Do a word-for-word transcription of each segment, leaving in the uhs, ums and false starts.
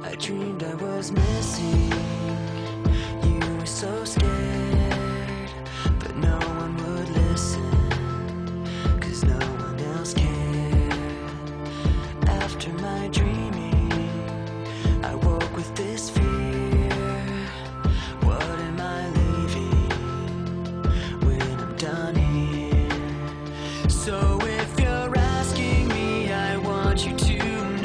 I dreamed I was missing. You were so scared, but no one would listen, 'cause no one else cared. After my dreaming, I woke with this fear. What am I leaving when I'm done here? So if you're asking me, I want you to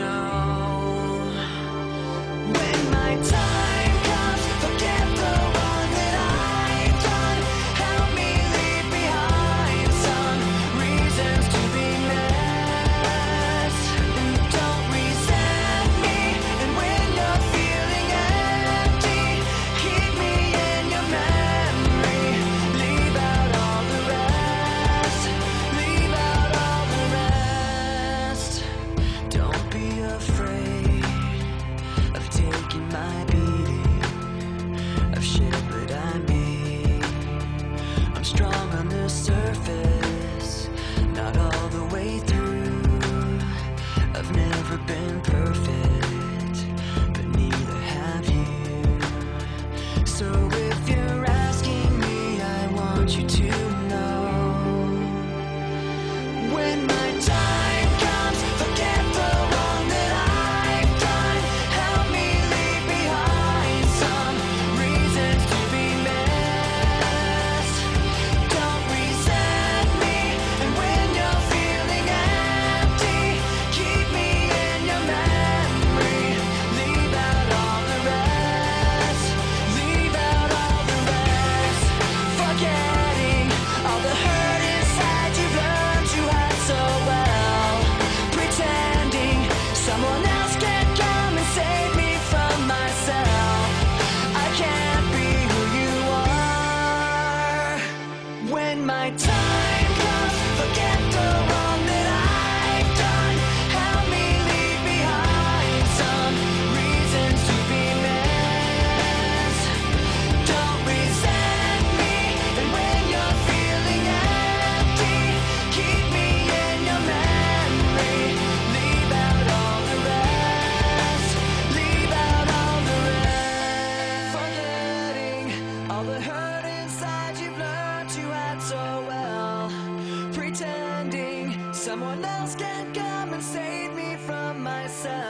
time comes, forget the wrong that I've done. Help me leave behind some reasons to be missed. And don't resent me. And when you're feeling empty, keep me in your memory. Leave out all the rest. Leave out all the rest. Don't be afraid of taking my beating, of shit that I made. I'm strong on the surface, not all the way through. I've never been perfect, but neither have you. So if you're asking me, I want you to know, when my time comes, forget the wrong that I've done. Help me leave behind some reasons to be missed. Don't resent me. And when you're feeling empty, keep me in your memory. Leave out all the rest. Leave out all the rest. Forgetting all the hurt inside you've learned you had so well. Pretending someone else can come and save me from myself. I can't be who you are. When my time comes, forget the wrong that I've done. Help me leave behind some reasons to be missed. Don't resent me. And when you're feeling empty, keep me in your memory. Leave out all the rest. Leave out all the rest. Forgetting all the hurt inside you've learned you had so well. Pretending someone else can come and save me from myself.